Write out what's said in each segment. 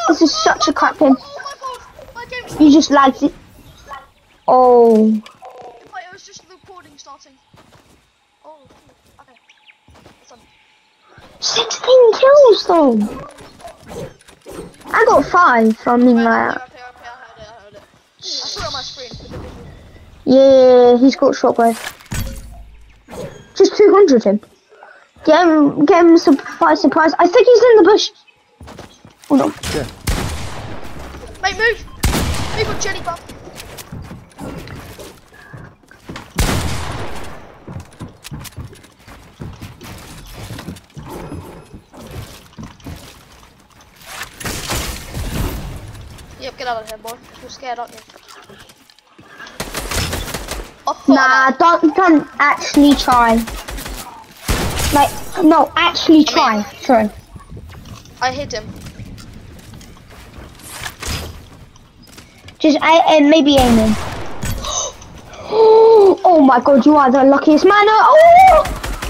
This is such a crap game. Oh my god! My game's You just lagged it. Oh. Wait, it was just the recording starting. Oh, okay. It's done. 16 kills though. I got 5 from in like. Okay, I heard it. I saw it on my screen. Yeah, he's got shotgun. Just 200 him. Get him surprise. I think he's in the bush. Oh no. Yeah. Mate, move! Move on Jenny buff. Yep, get out of here, boy. You're scared, aren't you? Nah, don't actually try. Like, no, actually try. Try. I hit him. Just maybe aiming. Oh my god, you are the luckiest man. Oh!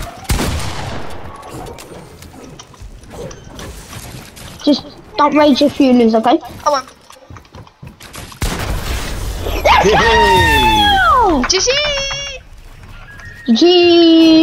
Just don't rage if you lose, okay? I won't. Hey! GG! GG!